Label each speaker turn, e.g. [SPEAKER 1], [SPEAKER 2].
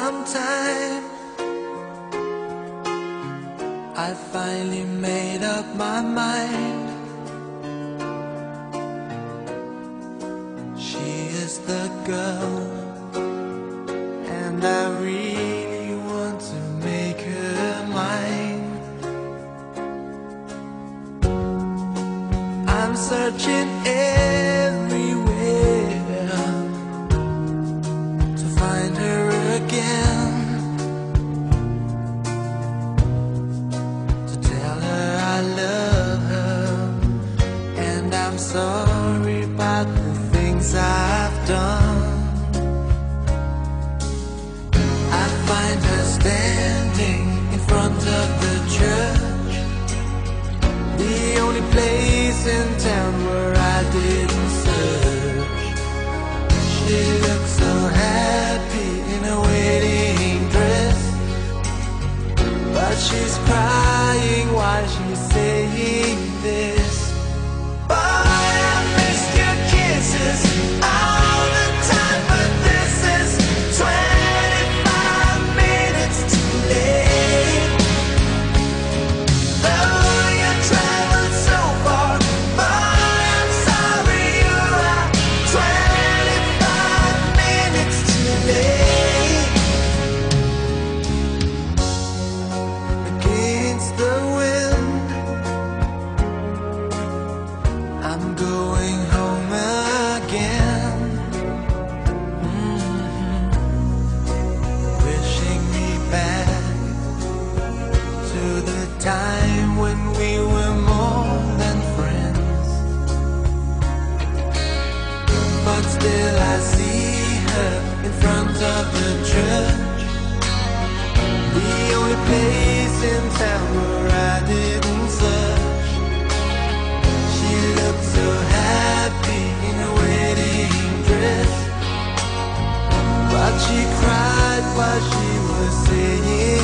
[SPEAKER 1] some time, I finally made up my mind. She is the girl, and I really want to make her mine. I'm searching everywhere to find her again, to tell her I love her, and I'm sorry about the things I've done. I find her standing in front of the church, the only place in town where I didn't search. She looks so happy in a wedding dress, but she's crying while she's saying this: "Boy, I missed your kisses all the time, but this is 25 minutes too late. Though you traveled so far, boy, I'm sorry you are 25 minutes too late." Against the wind, I'm going home again. Wishing me back to the time when we were more than friends. But still I see her in front of the church, the only place in town where I didn't search. She looked so happy in a wedding dress, but she cried while she was saying